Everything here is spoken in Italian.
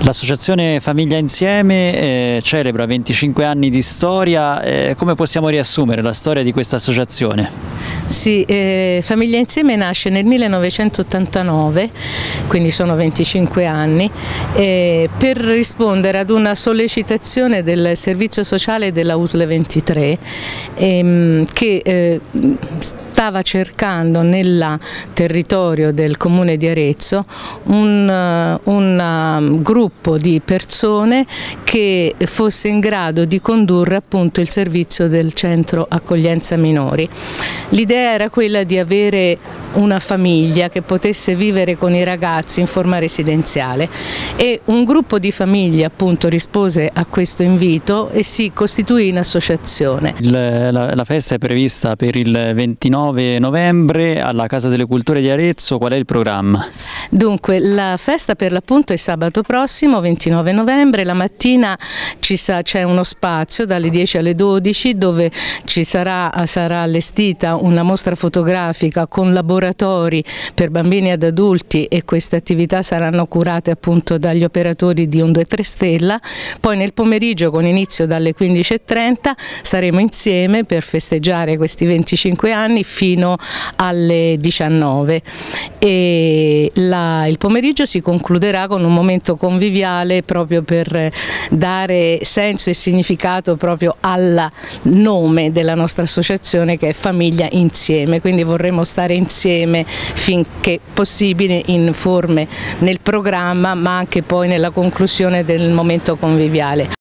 L'associazione Famiglia Insieme celebra 25 anni di storia, come possiamo riassumere la storia di questa associazione? Sì, Famiglia Insieme nasce nel 1989, quindi sono 25 anni, per rispondere ad una sollecitazione del servizio sociale della USL 23 che stava cercando nel territorio del comune di Arezzo un gruppo di persone che fosse in grado di condurre appunto il servizio del centro accoglienza minori. L'idea era quella di avere una famiglia che potesse vivere con i ragazzi in forma residenziale e un gruppo di famiglie appunto rispose a questo invito e si costituì in associazione. La festa è prevista per il 29 novembre alla Casa delle Culture di Arezzo. Qual è il programma? Dunque, la festa per l'appunto è sabato prossimo, 29 novembre, la mattina c'è uno spazio dalle 10 alle 12 dove sarà allestita una mostra fotografica con laboratori per bambini ed adulti e queste attività saranno curate appunto dagli operatori di 1, 2, 3 Stella. Poi nel pomeriggio, con inizio dalle 15:30, saremo insieme per festeggiare questi 25 anni fino alle 19 e il pomeriggio si concluderà con un momento conviviale proprio per dare senso e significato proprio al nome della nostra associazione, che è Famiglia Insieme, quindi vorremmo stare insieme finché possibile in forme nel programma ma anche poi nella conclusione del momento conviviale.